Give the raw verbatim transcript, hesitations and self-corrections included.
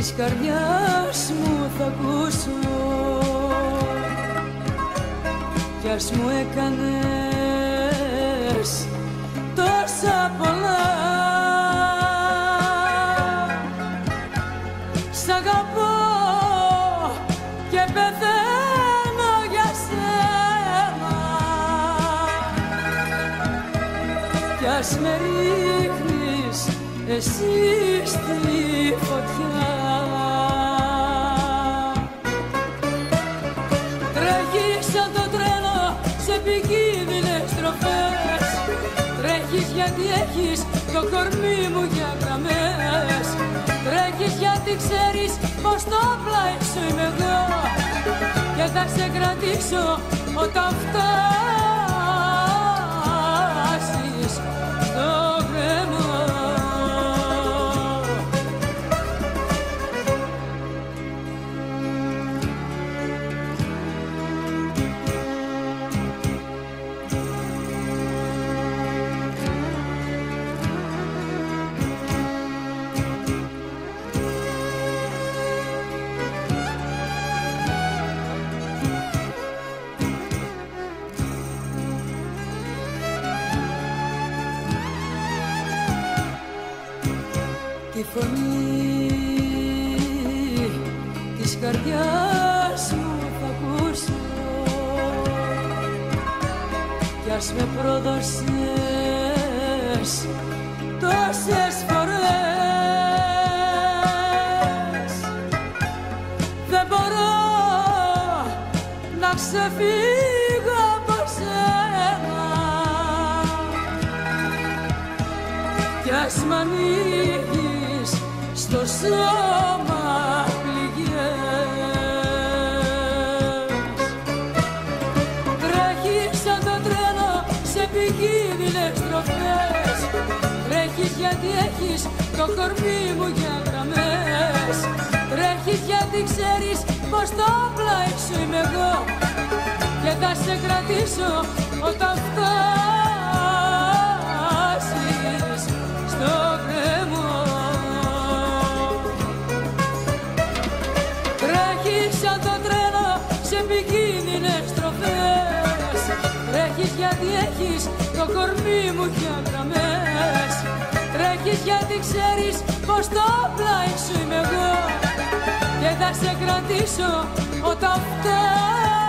της καρδιάς μου θα ακούσω κι ας μου έκανες τόσα πολλά. Σ' αγαπώ και πεθαίνω για σένα κι ας με ρίχνεις εσύ στη φωτιά. Τρέχεις σαν το τρένο σε επικίνδυνες στροφές, τρέχεις γιατί έχεις το κορμί μου για γραμμές, τρέχεις γιατί ξέρεις πως το πλάι σου είμαι εγώ και θα σε κρατήσω όταν φτάσεις στο κρεμό. Τη φωνή της καρδιάς μου θα ακούσω κι ας με πρόδωσες τόσες φορές, δεν μπορώ να ξεφύγω από σένα κι ας μ' ανοίγεις στο σώμα πληγές. Τρέχεις σαν το τρένο σε επικίνδυνες στροφές, τρέχεις γιατί έχεις το κορμί μου για γραμμές, τρέχεις γιατί ξέρεις πως το πλάι σου είμαι εγώ και θα σε κρατήσω όταν φτάσεις στο κρεμό. Τρέχεις σαν το τρένο σε επικίνδυνες στροφές, τρέχεις γιατί έχεις το κορμί μου για γραμμές, τρέχεις γιατί ξέρεις πως το πλάι σου είμαι εγώ και θα σε κρατήσω όταν φτάσεις